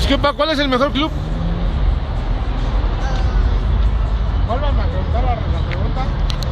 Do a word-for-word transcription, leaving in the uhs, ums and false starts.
Disculpa, ¿cuál es el mejor club? Vuelvan a preguntar la, la pregunta.